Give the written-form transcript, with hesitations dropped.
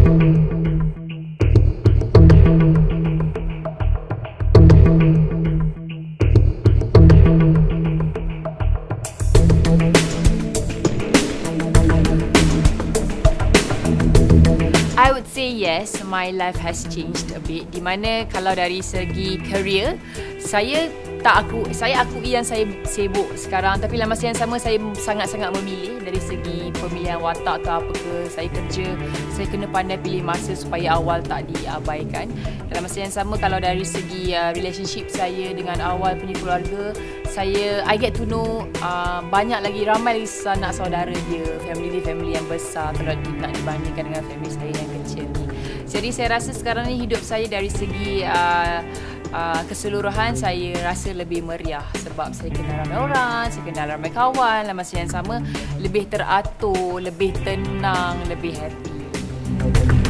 I would say yes, my life has changed a bit. Di mana kalau dari segi career, saya akui yang saya sibuk sekarang, tapi dalam masa yang sama saya sangat-sangat memilih dari segi pemilihan watak ke apa ke. Saya kerja, saya kena pandai pilih masa supaya awal tak diabaikan. Dalam masa yang sama kalau dari segi relationship saya dengan awal punya keluarga, I get to know banyak lagi, ramai lagi sanak saudara dia, family yang besar kalau nak dibandingkan dengan family saya yang kecil ni. Jadi saya rasa sekarang ni hidup saya dari segi keseluruhan saya rasa lebih meriah sebab saya kenal ramai orang, saya kenal ramai kawan, dalam masa yang sama lebih teratur, lebih tenang, lebih happy.